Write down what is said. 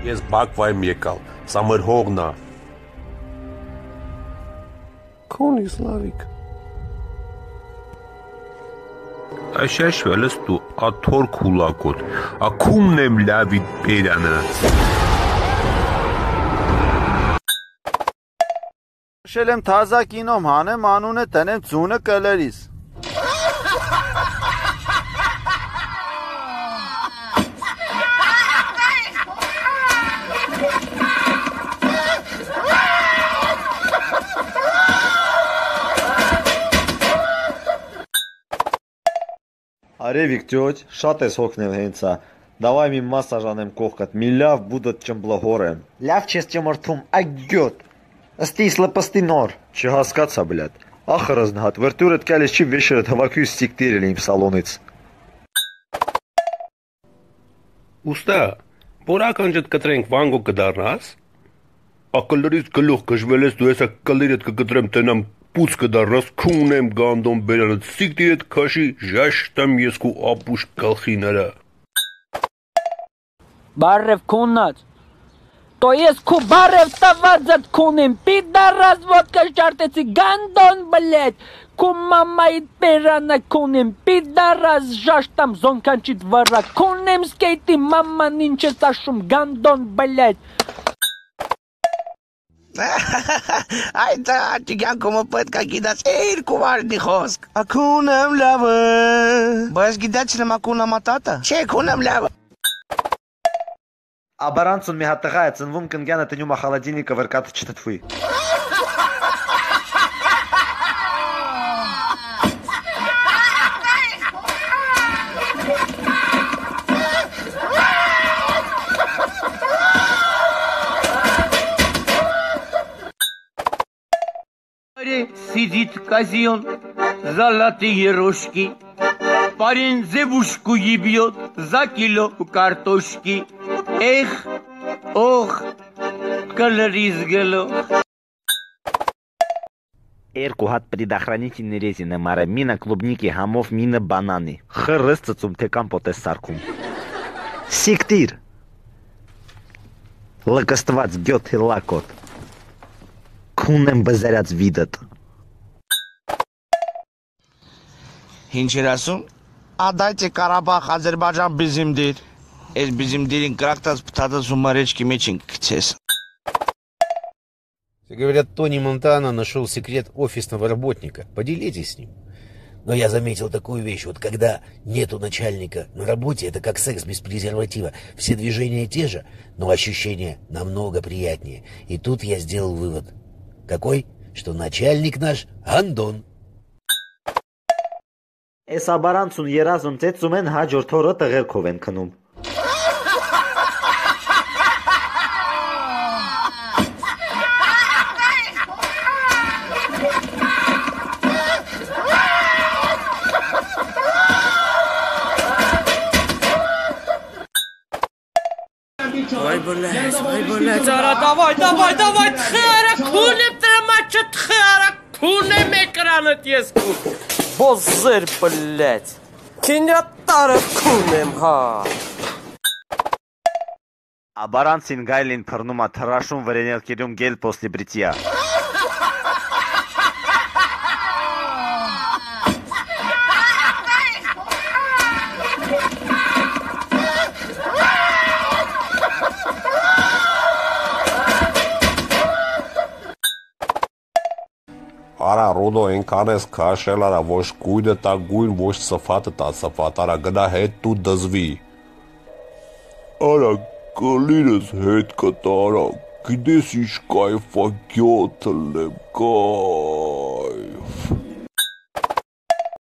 Ես Բաքվա եմ եկալ, սա մեր հողն է։ Քոնի Սլավիկ։ Աշաշվելս դու աթոր քուլակոտ, ակումն եմ լավիտ բերանը։ Շել եմ թազա կինոմ հանեմ անունը տնեմ ձունը կլերիս։ Արևիկ ջոջ, շատ ես հոգնել հենցա, դավայ մի մասաժ անեմ կողքդ, մի լավ բուդդ ճմբլհորեմ։ Լավ չես ճմրթում, այգյոտ, ըստի սլպստի նոր։ Չհասկացա, բլյատ, ախրըզն հատ, վրտուրդ կալես չի վեշերդ հավաքի ու ստիկտիր էլ իմ սալոնից։ Ուստա, բորական ջդ կտրենք վանգո կդարնաս, ակլրից գլուխ կժվել ես դու եսա կլիրդ կգտրեմ տնամ պուց կդարնաս, քունեմ գանդոն բերանդ, սիկտիրդ կաշի, ժաշտամ ես կու ապուշ կալխիները։ Բարև քունած, то ես քու բարև տվածդ քունեմ, պիդարաս ոդկա շարտեցի գանդոն բլետ, քու մամայիդ բերանը քունեմ, պիդարաս ժաշտամ զոնկանչիտ վրա, քունեմ սկեյտի մաման ինչ ես աշում գանդոն բլետ։ Այ դա ջիգանքոմը պետք է գիտած երկու վարդի խոսք։ Ակունեմ լավը։ Բայց գիտած չեմ ակունամա տատը։ Չէ, քունեմ լավը։ Աբարանցուն մի հատ տղա է ծնվում կնգյանը տնյում ախալադինիկը վրկատ չթթվի։ Сидит казион, золотые рожки, парень девушку ебет за кило картошки. Эх, ох, колоризгало. Երկու հատ предохранительный резина մարը, մինը клубники, համով մինը բանանի, խրս ծծում, թե կամպոտ ես սարքում։ Սիկտիր, լկստված գյոթ լակոտ, քուն եմ բզերած վիդըտ։ Ինչ էր ասում, ադայց է Կարաբախ, Ադրբաջան բիզիմդիր, ես բիզիմդիրին կրակտած պտատած ու մարեչքի մեջ են կցես։ Говорят, Тони Монтана нашел секрет офисного работника. Поделитесь с ним. Но я заметил такую вещь. Вот когда нету начальника на работе, это как секс без презерватива. Все движения те же, но ощущения намного приятнее. И тут я сделал вывод. Какой? Что начальник наш Андон. Էս աբարանցուն երազում ծեցում են հաջորդ օրը տղերքով են քնում։ Ой, блядь, ара, давай, тхара, кунем трамача, тхара, кунем экранет еску. Бозыр, блядь. Кинյատարը քունեմ, հա։ Աբարանցին գայլին թռնում է թռաշուն վրեներկերում գել после бритья։ Արա ռոդո ենքան ես քաշել արա, ոչ գույնը տա գույն, ոչ սվատը տա սվատ, արա գնա հետ դու դզվի։ Արա կլիրս հետ կտա, արա գիտես ինչ կայֆա գյոթ լեմ կա։